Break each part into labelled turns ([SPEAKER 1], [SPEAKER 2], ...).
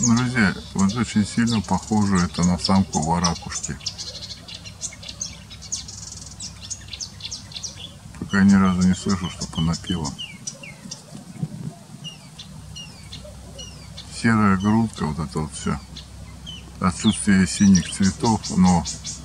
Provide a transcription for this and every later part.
[SPEAKER 1] Друзья, вот очень сильно похоже это на самку варакушки. Пока ни разу не слышу, чтобы она пела. Серая грудка, вот это вот все. Отсутствие синих цветов, но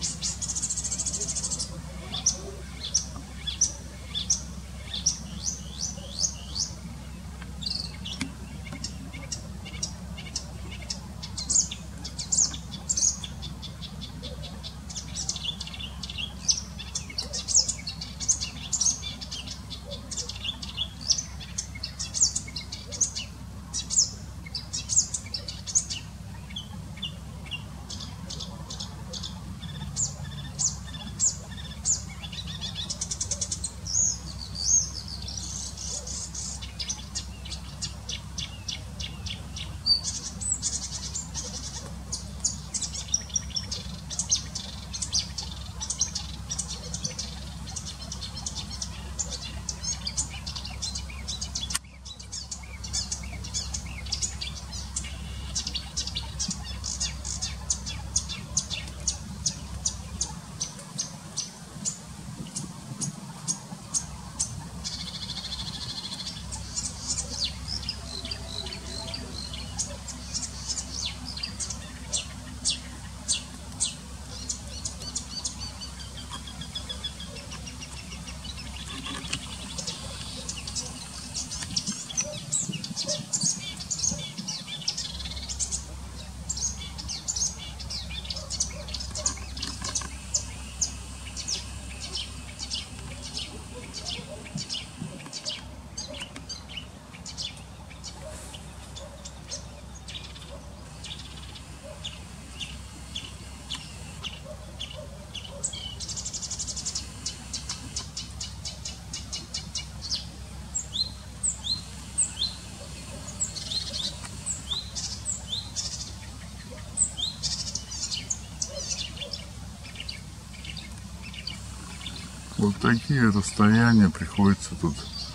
[SPEAKER 1] вот такие расстояния приходится тут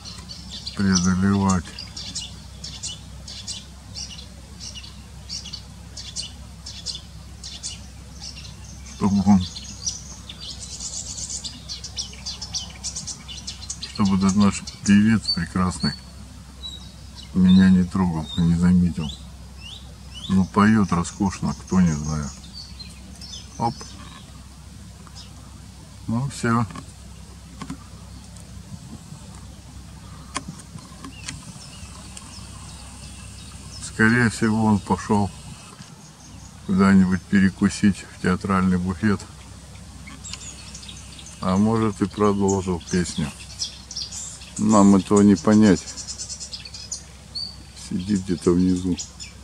[SPEAKER 1] преодолевать. Чтобы даже наш певец прекрасный меня не трогал и не заметил. Ну, поет роскошно, кто не знает. Оп. Ну, все. Скорее всего, он пошел куда-нибудь перекусить в театральный буфет. А может и продолжил песню. Нам этого не понять. Сидит где-то внизу.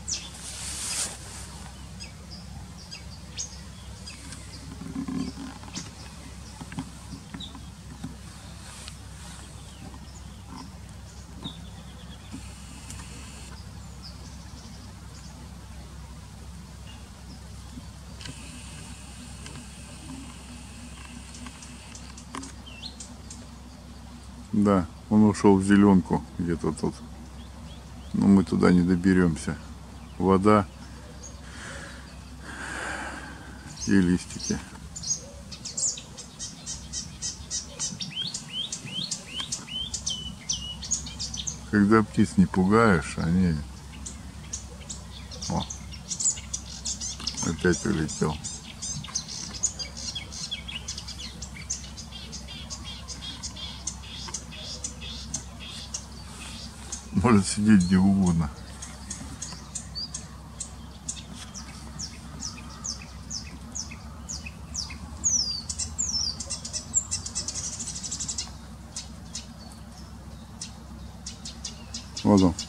[SPEAKER 1] Да, он ушел в зеленку где-то тут. Но мы туда не доберемся. Вода и листики. Когда птиц не пугаешь, они... О, опять улетел. Может сидеть где угодно. Вот он.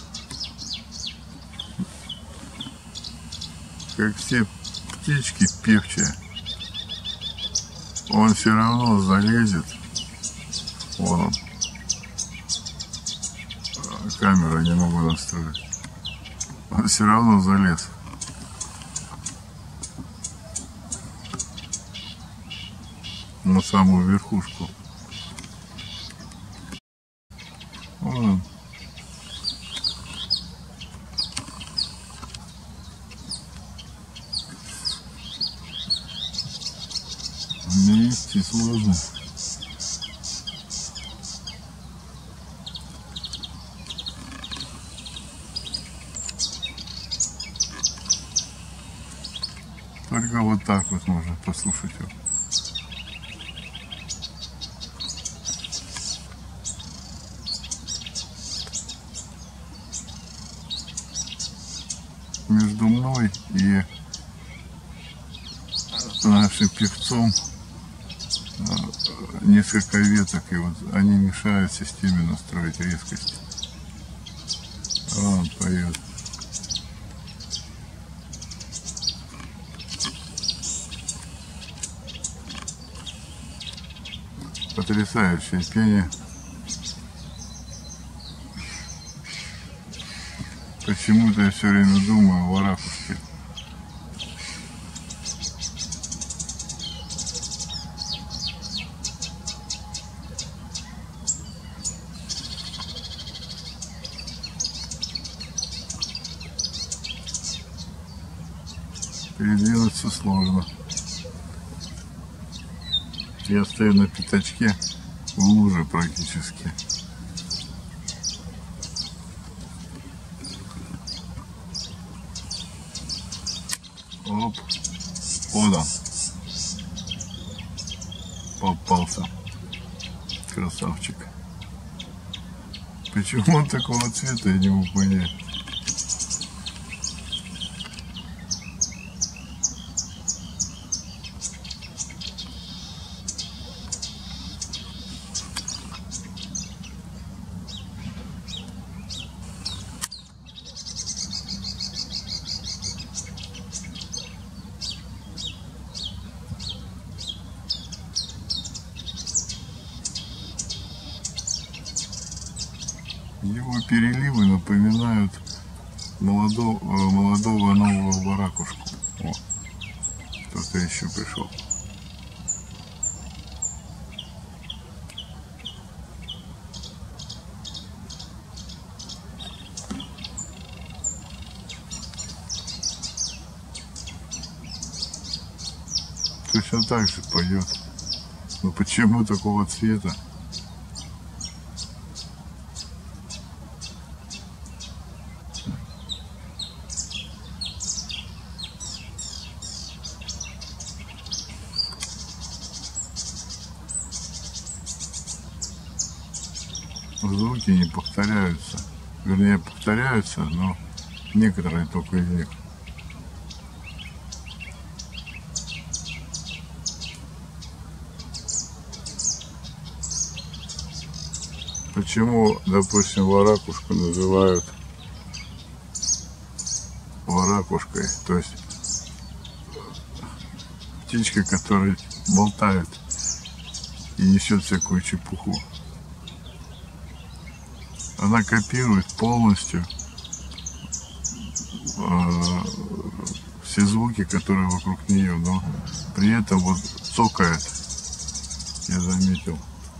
[SPEAKER 1] Как все птички певчие. Он все равно залезет. Вон он. Камеру не могу настроить. Он все равно залез. На самую верхушку. Вон он. вести сложно. Только вот так вот можно послушать его. Между мной и нашим певцом несколько веток, и вот они мешают системе настроить резкость. А он поет. Потрясающее пение. Почему-то я все время думаю о ракушке. Передвинуться сложно. Я стою на пятачке в луже практически. Оп, вот он. Попался. Красавчик. Почему он такого цвета, я не могу понять. Его переливы напоминают молодого нового баракушку. О, кто-то еще пришел. Точно так же поет. Но почему такого цвета? Звуки не повторяются. Вернее, повторяются, но некоторые только из них. Почему, допустим, варакушку называют варакушкой? То есть птичка, которая болтает и несет всякую чепуху. Она копирует полностью все звуки, которые вокруг нее, но при этом вот цокает, я заметил.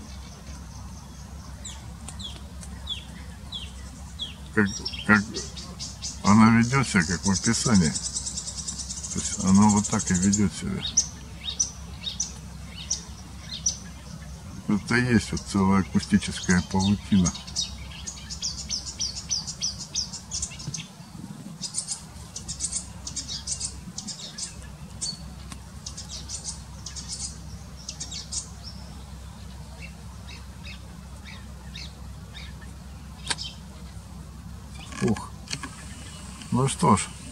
[SPEAKER 1] Как она ведет себя, как в описании. То есть она вот так и ведет себя. Это и есть вот целая акустическая паутина. Ух. Ну что ж.